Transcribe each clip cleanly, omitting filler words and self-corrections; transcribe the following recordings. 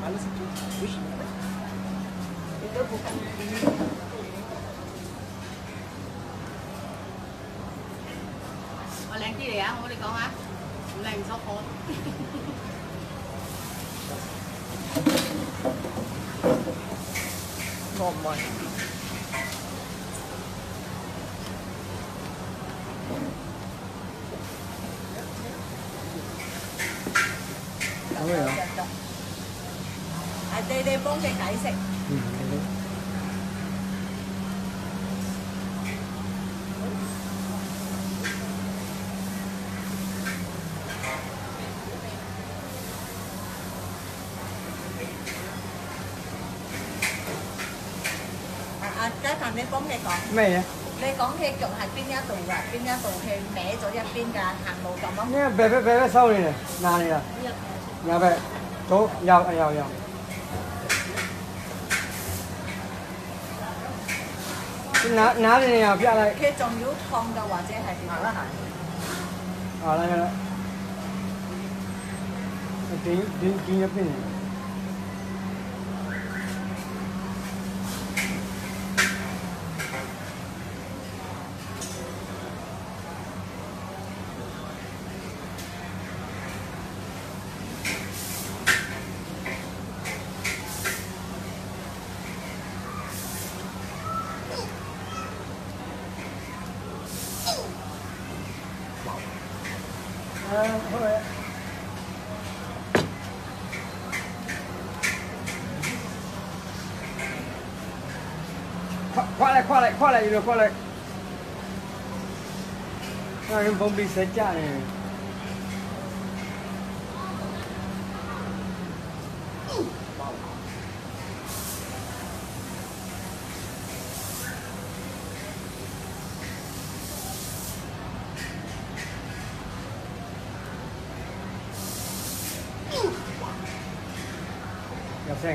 Ada situ. Wish. Itu bukan ini. Lạnh chi vậy không có đi con hả? Lạnh số khốn. Ngon mà. Đây幫佢解釋。嘉騰，你幫佢講咩嘢？ 你講戲腳係邊一度㗎？邊一度戲歪咗一邊㗎？行路咁咯。 呢別收你嚟，哪裡啊？右邊，左右。哪裡你又邊嚟？ 佢仲要燙㗎，或者係點啊？ 啊，嚟啦！點一邊？快來，快來！那人封閉誰家呢？有聲。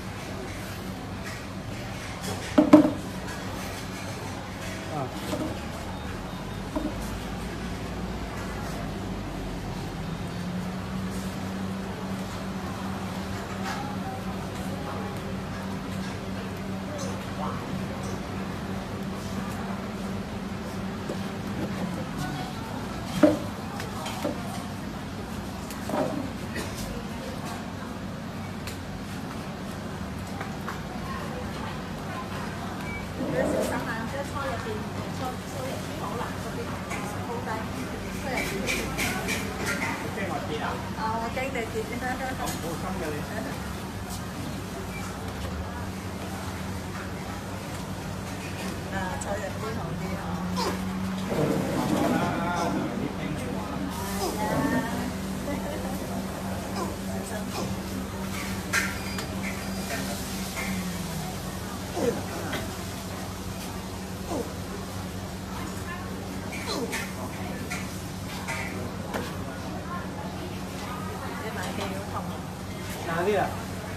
哪啲啊？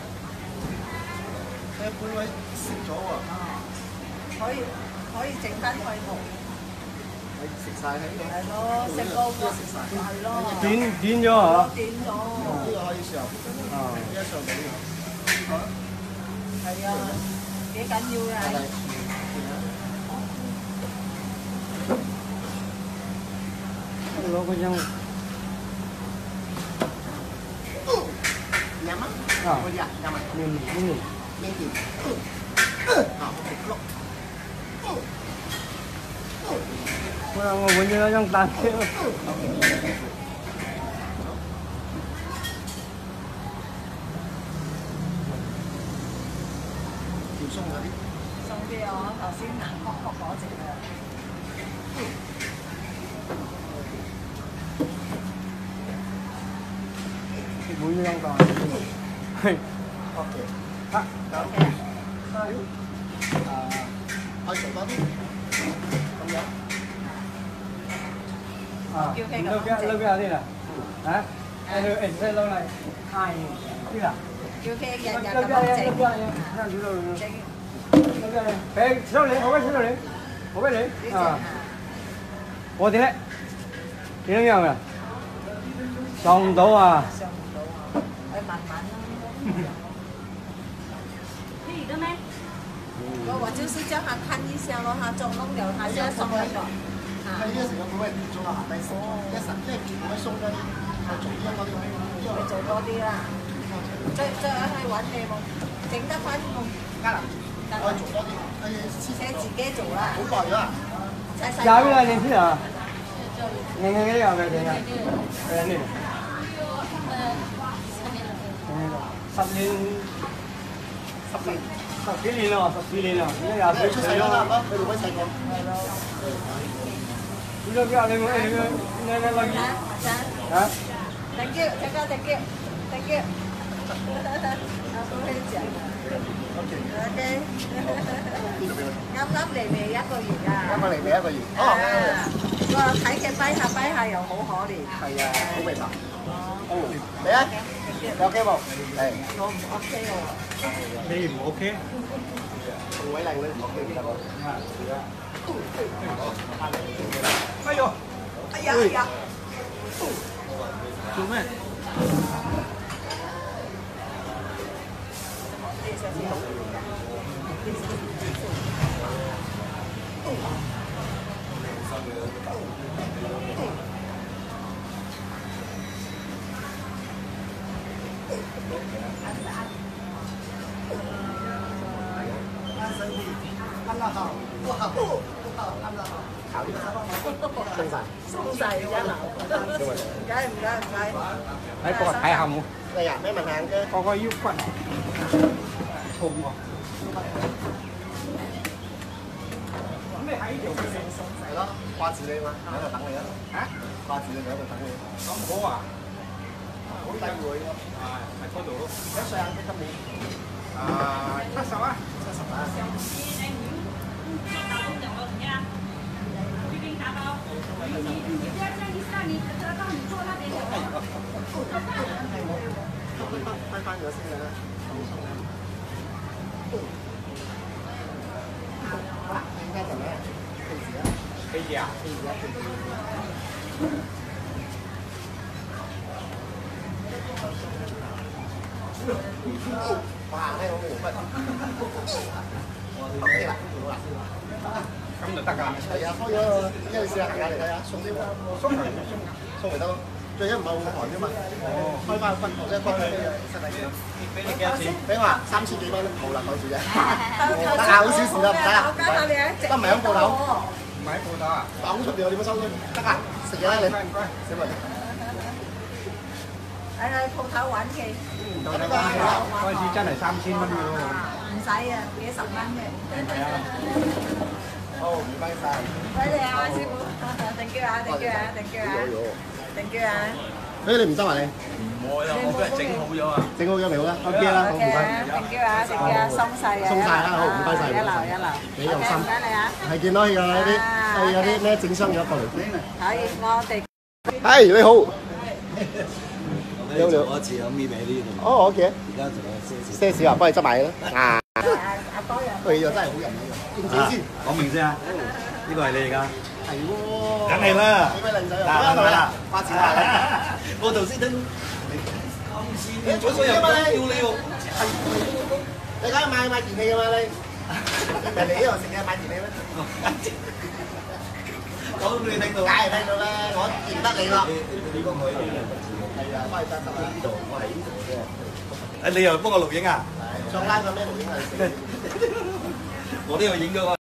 佢本位食咗喎。 可以整翻去冇。 你食晒喺度。 係咯，食個係咯。 短咗啊？ 短咗。 呢個可以上。 啊。 呢一上俾我。 係啊，幾緊要㗎。 攞嗰張。 nhắm á, Ôi dạ, nhắm á, miếng gì, 我闻见那种蛋。 條鬆嗰啲， 鬆啲我頭先硬殼殼嗰隻啊。 每樣蛋，係 OK， 嚇 OK，可以做多啲，咁樣， 啊，撈邊啲啦，嚇，誒再撈嚟，係啲啦， 叫佢日日撈咁樣整， 讓你撈，俾收你，我俾收你，我俾你，啊，我點咧？點樣嘅？上唔到啊！ 上唔到啊，去慢慢啦。 的咩？ 我就是叫他看一下咯，他中弄了，他就要送那个。 佢呢個時間佢會做到下低手，一實即係結果鬆嗰啲，係做啲嗰啲， 會做多啲啦。再去揾你冇，整得翻冇？ 加能，可以做多啲，可以即係自己做啦。 好耐咗啊！ 廿邊啊，年輕啊，年輕嘅有嘅點啊？係呢？10年，十幾年咯，14年啦，而家廿歲咗啦。 佢哋會細個。 呢個叫你個留意啊 ？Thank you，大家 thank you，thank you。我都會講。OK。啱啱嚟未1個月啊？ 啱啱嚟未1個月。哦。 個睇嘅跛下又好可憐。 係啊，好明白。哦。嚟啊！有機冇？嚟。 我唔 OK 喎。 你唔 OK？ 位靚女唔 OK 得喎。 哎呦！ 哎呀哎呀！ 做咩？ 啱啦，好，不好，啱啦，好。鬆晒而家鬧，唔該。 喺個睇下冇？ 你啊，咩問題嘅？ 個腰骨痛喎。咁你喺呢條係咯，掛住你嘛，喺度等你啊。嚇？掛住你喺度等你。 咁好啊？ 好低會咯。 喺嗰度咯。 幾歲啊？今年 ？70啊。 70啊。翻咗先啦。好啦，應該就咩？ 可以啊。 哇！聽到冇乜。OK 啦，好啦。 咁就得㗎。 係啊，開咗啦，因為試下行下嚟睇下，送啲送嚟得咯。最緊唔係好寒啫嘛。哦。開翻個分號，即係開俾你俾你幾多錢？俾我啊，3000幾蚊冇啦，講住啫。得啊，好小事啦，唔使啊。得唔係喺鋪頭？ 唔係喺鋪頭啊？ 擺出邊我點樣收先？得啊，食嘢啦你。唔該，小文。 喺鋪頭揾嘅。 嗰陣時真係3000蚊㗎喎。 唔使啊，幾十蚊嘅。 係啊。 好，唔該晒。 唔該你啊，師傅。thank you 啊，thank you 啊，thank you 啊，thank you 啊。 誒，你唔執啊你？ 唔會啊，我俾人整好咗啊。 整好咗未好啦 ？OK 啦，好唔該。 thank you 啊，thank you 啊，鬆晒啊。 鬆晒啦，好唔該晒。 一流。 你用心。 唔該你啊。 係見到有啲咩整傷咗過嚟。 可以，我哋。 係你好。 有我自有咪俾呢度。 哦 OK。 而家仲有些少啊，幫你執埋啦。啊。 阿多人。 佢又真係好人嚟㗎。認真先。 講明先啊，呢個係你而家。 係喎。 梗係啦。 幾位靚仔啊？ 嗱，係啦， 花錢下啦。 我頭先等你做乜嘢嘛你？要你喎。你梗係買電器㗎嘛你？唔係你呢度成日買電器咩？ 講俾你聽到。 梗係聽到啦，我認得你咯。 你講佢係啊，幫你執執啦。 呢度，我喺呢度啫。誒，你又幫我錄影啊？ 上拉個咩錄影啊？ 我都有影咗。